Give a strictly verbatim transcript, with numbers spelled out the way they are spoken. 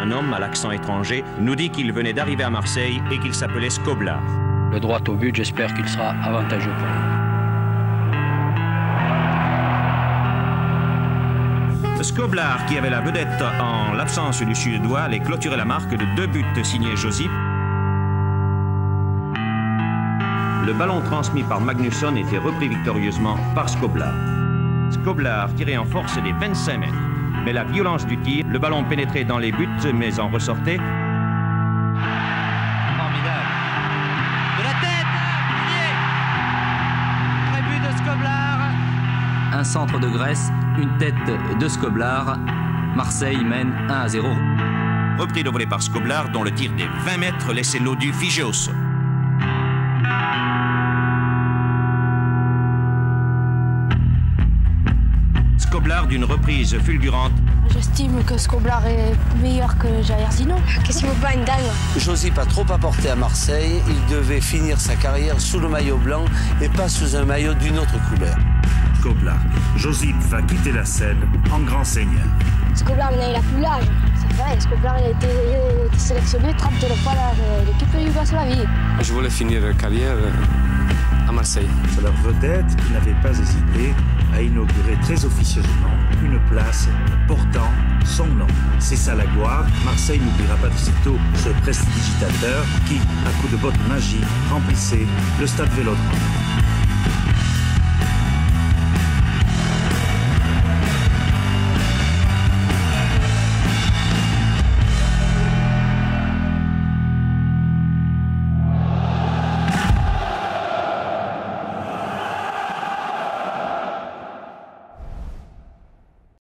Un homme à l'accent étranger nous dit qu'il venait d'arriver à Marseille et qu'il s'appelait Skoblar. Le droit au but, j'espère qu'il sera avantageux pour nous. Skoblar, qui avait la vedette en l'absence du Suédois, allait clôturer la marque de deux buts signés Josip. Le ballon transmis par Magnusson était repris victorieusement par Skoblar. Skoblar tirait en force des vingt-cinq mètres. Mais la violence du tir, le ballon pénétrait dans les buts, mais en ressortait. Formidable. De la tête, Très but de Skoblar. Un centre de Grèce, une tête de Skoblar. Marseille mène un à zéro. Repris de volée par Skoblar, dont le tir des vingt mètres laissait l'Odu figé au sol. Skoblar d'une reprise fulgurante. J'estime que Skoblar est meilleur que Jairzinho. Qu'est-ce qu'il vaut pas une dingue? Josip a trop apporté à Marseille. Il devait finir sa carrière sous le maillot blanc et pas sous un maillot d'une autre couleur. Skoblar. Josip va quitter la scène en grand seigneur. Skoblar, maintenant, il a plus l'âge. C'est vrai, Skoblar, il a été, été sélectionné trente-deux fois à l'équipe de Yougoslavie. Je voulais finir la carrière à Marseille. C'est leur vedette qui n'avait pas hésité à inaugurer très officieusement une place portant son nom. C'est ça la gloire. Marseille n'oubliera pas de sitôt ce prestidigitateur qui, à coups de bottes magiques, remplissait le stade Vélodrome.